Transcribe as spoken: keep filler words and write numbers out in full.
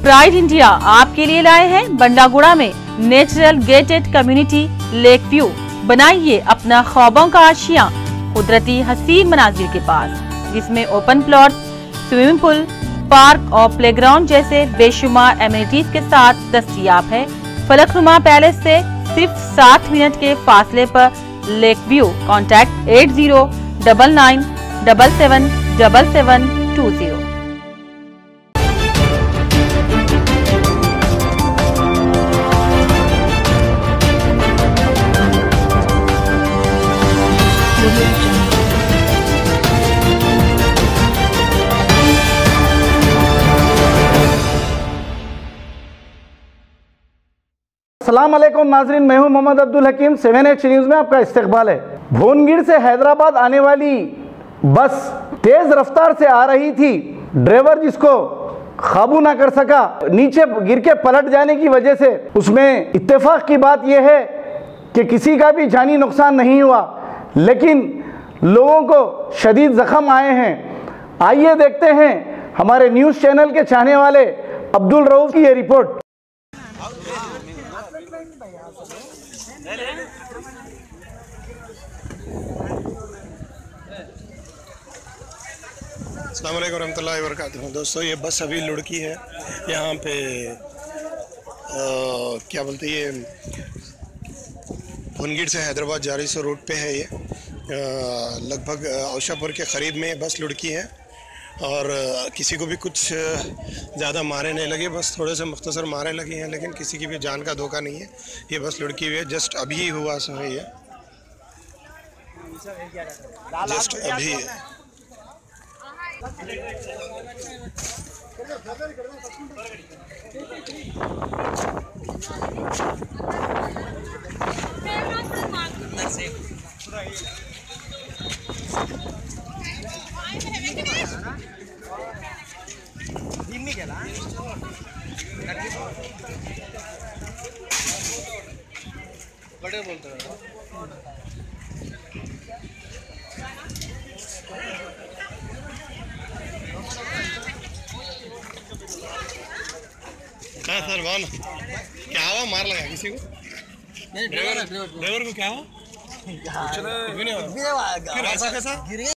Pride India आपके लिए लाए हैं बंडागुड़ा में natural gated community lake view. बनाइए अपना ख्वाबों का आशियां कुदरती हसीन मनाजिर के पास, जिसमें open plot, swimming pool, park और प्लेग्राउंड जैसे बेशुमार एमिनिटीज के साथ दस्तयाब है। फलकनुमा पैलेस से सिर्फ सात मिनट के फासले पर lake view. Contact at zero double nine double seven double seven two zero. अस्सलाम वालेकुम नाजरीन, मैं हूं Mohammad Abdul Hakeem. Seven H news में आपका इस्तकबाल है। भुवनगिर से हैदराबाद आने वाली बस तेज रफ्तार से आ रही थी। ड्राइवर जिसको काबू ना कर सका, नीचे गिर के पलट जाने की वजह से उसमें इत्तेफाक की बात यह है कि किसी का भी जानी नुकसान नहीं हुआ, लेकिन लोगों को शदीद जख्म आए हैं। आइए देखते हैं हमारे न्यूज़ चैनल के चाहने वाले अब्दुल रऊफ की ये रिपोर्ट। अस्सलाम वालेकुम रहमतुल्लाहि व बरकातुहू। दोस्तों, ये बस अभी लुढ़की है। यहाँ पे आ, क्या बोलते हैं, ये भुवनगिर से हैदराबाद जारी सो रूट पे है। ये लगभग औशापुर के करीब में बस लुढ़की है और किसी को भी कुछ ज़्यादा मारे नहीं लगे, बस थोड़े से मुख्तसर मारे लगे हैं, लेकिन किसी की भी जान का धोखा नहीं है। ये बस लुढ़की हुई है, जस्ट अभी हुआ सो है, ये जस्ट अभी। बड़े बोलते हैं क्या सर वन क्या हुआ, मार लगा किसी को? ड्राइवर ड्राइवर को क्या हुआ? कुछ नहीं, फिर ऐसा कैसा